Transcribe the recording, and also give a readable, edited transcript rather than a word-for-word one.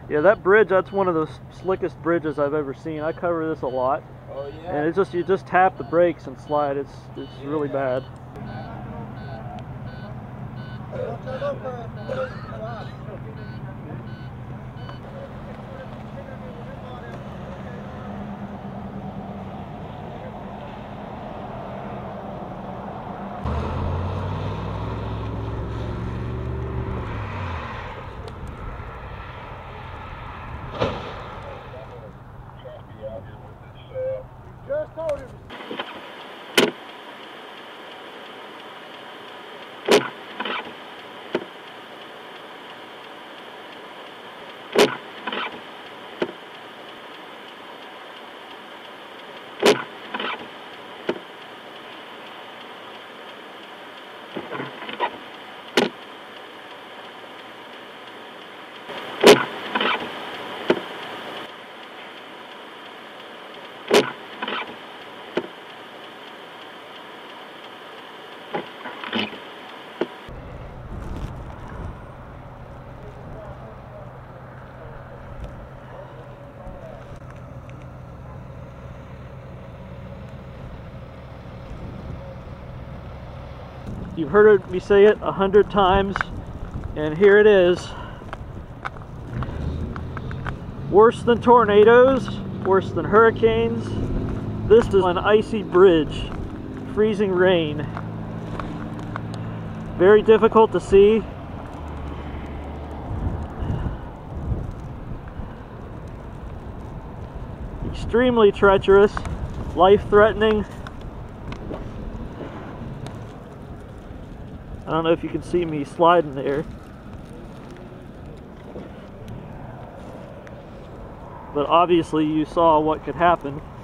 Yeah, that bridge, that's one of the slickest bridges I've ever seen. I cover this a lot. Oh yeah. And it's just, you just tap the brakes and slide. It's really bad. Just told him. You've heard me say it 100 times, and here it is. Worse than tornadoes, worse than hurricanes. This is an icy bridge, freezing rain. Very difficult to see. Extremely treacherous, life-threatening. I don't know if you can see me sliding there, but obviously you saw what could happen.